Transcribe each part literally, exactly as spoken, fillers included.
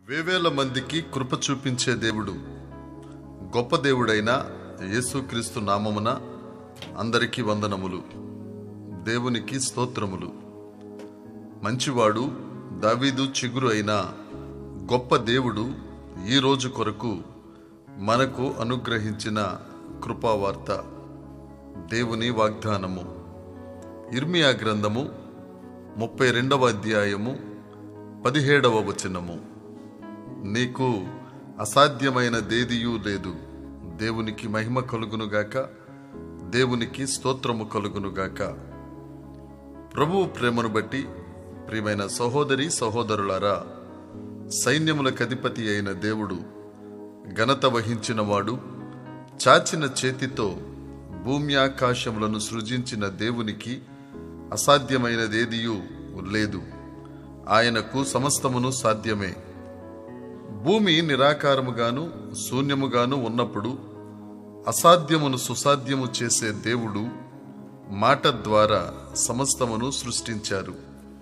వేవేల మందికి కృప చూపించే దేవుడు, గొప్ప దేవుడైన యేసుక్రీస్తు నామమున అందరికీ వందనములు. దేవునికి స్తోత్రములు. మంచివాడు, దావీదు చిగురు అయిన గొప్ప దేవుడు ఈ రోజు కొరకు మనకు అనుగ్రహించిన కృపావార్త, దేవుని వాగ్దానము. ఇర్మియా గ్రంథము ముప్పై రెండవ అధ్యాయము పదిహేడవ వచనము. నీకు అసాధ్యమైన దేదియూ లేదు. దేవునికి మహిమ కలుగునుగాక, దేవునికి స్తోత్రము కలుగునుగాక. ప్రభువు ప్రేమను బట్టి ప్రియమైన సహోదరి సహోదరులారా, సైన్యములకు అధిపతి అయిన దేవుడు, ఘనత వహించిన వాడు, చాచిన చేతితో భూమి ఆకాశములను సృజించిన దేవునికి అసాధ్యమైనదేదియూ లేదు. ఆయనకు సమస్తమును సాధ్యమే. భూమి నిరాకారముగాను శూన్యముగాను ఉన్నప్పుడు అసాధ్యమును సుసాధ్యము చేసే దేవుడు మాట ద్వారా సమస్తమును సృష్టించారు.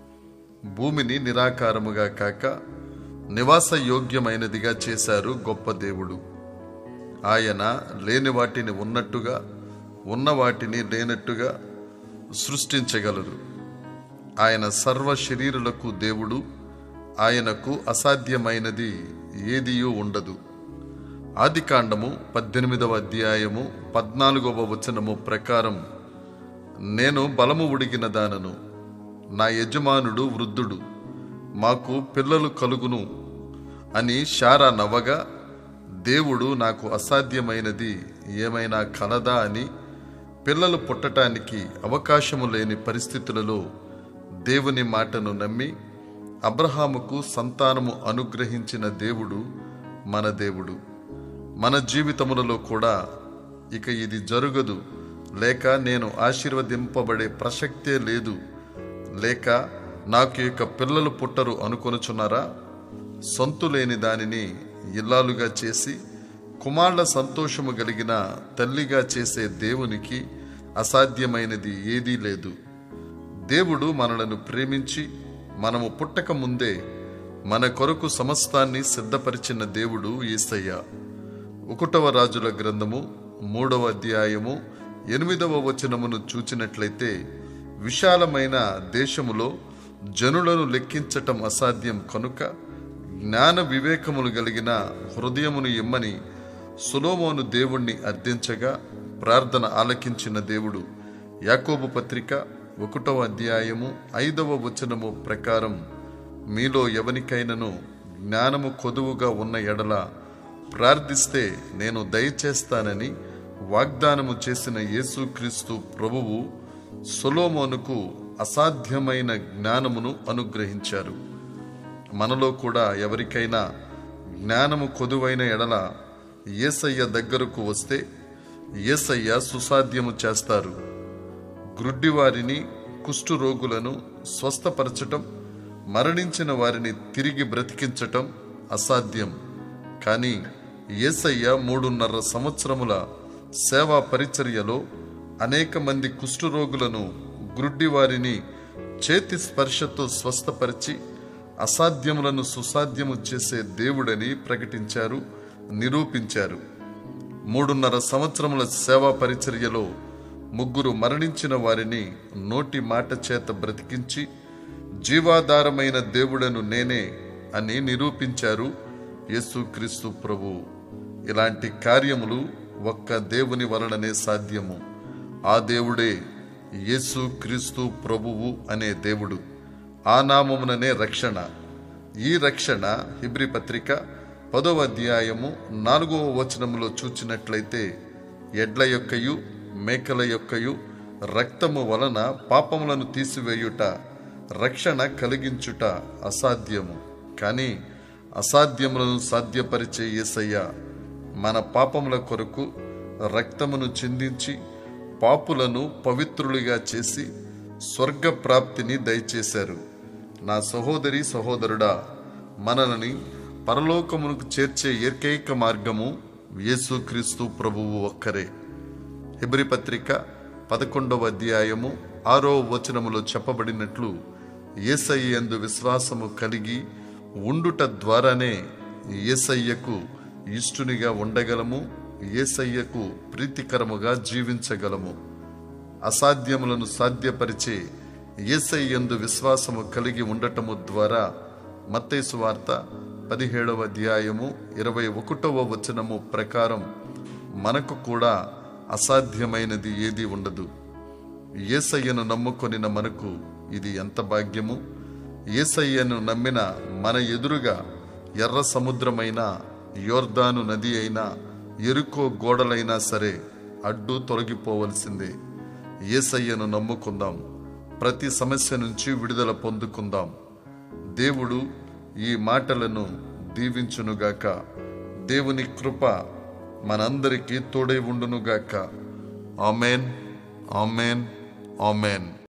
భూమిని నిరాకారముగా కాక నివాస యోగ్యమైనదిగా చేశారు గొప్ప దేవుడు. ఆయన లేని వాటిని ఉన్నట్టుగా, ఉన్న వాటిని లేనట్టుగా సృష్టించగలరు. ఆయన సర్వ శరీరులకు దేవుడు. ఆయనకు అసాధ్యమైనది ఏదియూ ఉండదు. ఆదికాండము పద్దెనిమిదవ అధ్యాయము పద్నాలుగవ వచనము ప్రకారం, నేను బలము ఉడిగిన దానను, నా యజమానుడు వృద్ధుడు, మాకు పిల్లలు కలుగును అని శారా నవ్వగా, దేవుడు నాకు అసాధ్యమైనది ఏమైనా కలదా అని పిల్లలు పుట్టటానికి అవకాశము లేని పరిస్థితులలో దేవుని మాటను నమ్మి అబ్రహాముకు సంతానము అనుగ్రహించిన దేవుడు మన దేవుడు. మన జీవితములలో కూడా ఇక ఇది జరగదు, లేక నేను ఆశీర్వదింపబడే ప్రసక్తే లేదు, లేక నాకు ఇక పిల్లలు పుట్టరు అనుకొనుచున్నారా? సొంతులేని దానిని ఇల్లాలుగా చేసి కుమారుల సంతోషము కలిగిన తల్లిగా చేసే దేవునికి అసాధ్యమైనది ఏదీ లేదు. దేవుడు మనలను ప్రేమించి మనము పుట్టక ముందే మన కొరకు సమస్తాన్ని సిద్ధపరిచిన దేవుడు యేసయ్య. ఒకటవ రాజుల గ్రంథము మూడవ అధ్యాయము ఎనిమిదవ వచనమును చూచినట్లయితే, విశాలమైన దేశములో జనులను లెక్కించటం అసాధ్యం కనుక జ్ఞాన వివేకములు కలిగిన హృదయమును ఇమ్మని సొలొమోను దేవుణ్ణి అర్థించగా ప్రార్థన ఆలకించిన దేవుడు. యాకోబు పత్రిక ఒకటవ అధ్యాయము ఐదవ వచనము ప్రకారం, మీలో ఎవనికైనను జ్ఞానము కొదువుగా ఉన్న ఎడల ప్రార్థిస్తే నేను దయచేస్తానని వాగ్దానము చేసిన యేసుక్రీస్తు ప్రభువు సొలొమోనుకు అసాధ్యమైన జ్ఞానమును అనుగ్రహించారు. మనలో కూడా ఎవరికైనా జ్ఞానము కొదువైన ఎడల యేసయ్య దగ్గరకు వస్తే యేసయ్య సుసాధ్యము చేస్తారు. గ్రుడ్డివారిని, కుష్టు రోగులను స్వస్థపరచటం, మరణించిన వారిని తిరిగి బ్రతికించటం అసాధ్యం. కానీ యేసయ్య మూడున్నర సంవత్సరముల సేవా పరిచర్యలో అనేక మంది కుష్ఠరోగులను, గ్రుడ్డివారిని చేతి స్పర్శతో స్వస్థపరిచి అసాధ్యములను సుసాధ్యము చేసే దేవుడని ప్రకటించారు, నిరూపించారు. మూడున్నర సంవత్సరముల సేవా పరిచర్యలో ముగ్గురు మరణించిన వారిని నోటి మాట చేత బ్రతికించి జీవాధారమైన దేవుడను నేనే అని నిరూపించారు యేసుక్రీస్తు ప్రభు. ఇలాంటి కార్యములు ఒక్క దేవుని వలననే సాధ్యము. ఆ దేవుడే యేసుక్రీస్తు ప్రభువు అనే దేవుడు. ఆ నామముననే రక్షణ. ఈ రక్షణ హెబ్రీ పత్రిక పదవ అధ్యాయము నాలుగవ వచనములో చూచినట్లయితే, ఎడ్ల యొక్కయు మేకల యొక్కయు రక్తము వలన పాపములను తీసివేయుట, రక్షణ కలిగించుట అసాధ్యము. కానీ అసాధ్యములను సాధ్యపరిచే యేసయ్య మన పాపముల కొరకు రక్తమును చిందించి పాపులను పవిత్రులుగా చేసి స్వర్గ ప్రాప్తిని దయచేశారు. నా సహోదరి సహోదరుడా, మనల్ని పరలోకమునకు చేర్చే ఏకైక మార్గము యేసుక్రీస్తు ప్రభువు ఒక్కరే. హెబ్రీ పత్రిక పదకొండవ అధ్యాయము ఆరో వచనములో చెప్పబడినట్లు, యేసయ్య యందు విశ్వాసము కలిగి ఉండుట ద్వారానే యేసయ్యకు ఇష్టునిగా ఉండగలము, యేసయ్యకు ప్రీతికరముగా జీవించగలము. అసాధ్యములను సాధ్యపరిచే యేసయ్యందు విశ్వాసము కలిగి ఉండటము ద్వారా మత్తయి సువార్త పదిహేడవ అధ్యాయము ఇరవై ఒకటవ వచనము ప్రకారం మనకు కూడా అసాధ్యమైనది ఏది ఉండదు. యేసయ్యను నమ్ముకొనిన మనకు ఇది ఎంత భాగ్యము! యేసయ్యను నమ్మిన మన ఎదురుగా ఎర్ర సముద్రమైన, యోర్దాను నది అయినా, ఎరుకో గోడలైనా సరే అడ్డు తొలగిపోవలసిందే. యేసయ్యను నమ్ముకుందాం, ప్రతి సమస్య నుంచి విడుదల పొందుకుందాం. దేవుడు ఈ మాటలను దీవించునుగాక. దేవుని కృప మనందరికీ తోడై ఉండునుగాక. Amen, amen, amen.